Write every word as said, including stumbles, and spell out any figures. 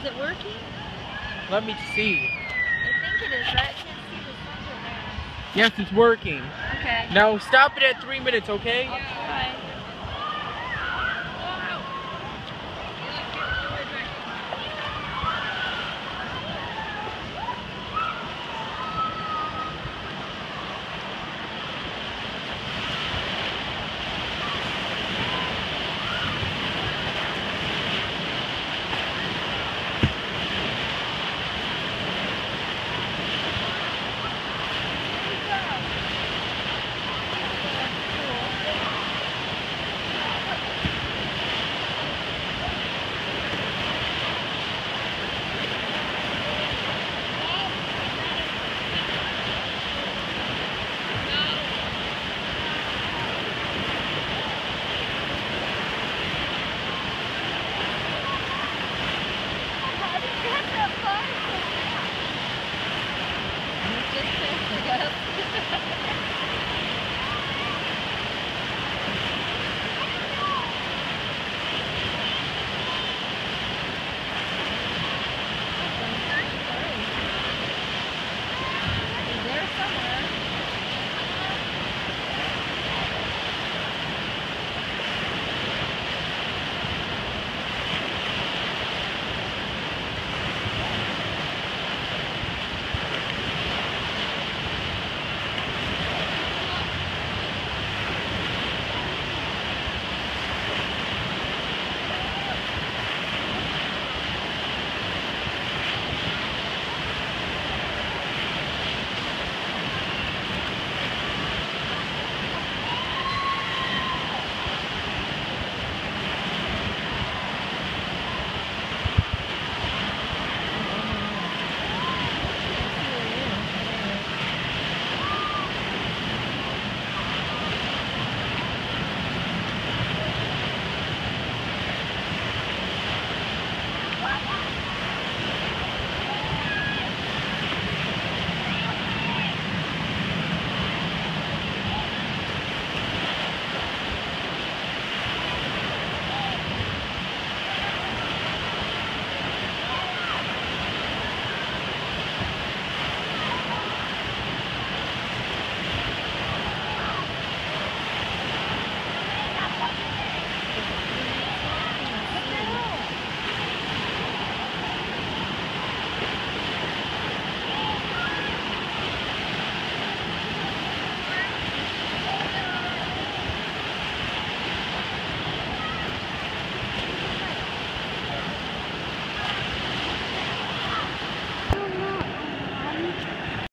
Is it working? Let me see. I think it is, right? I can't see the sensor there. Yes, it's working. Okay. Now stop it at three minutes, okay? I'll try. Just I guess.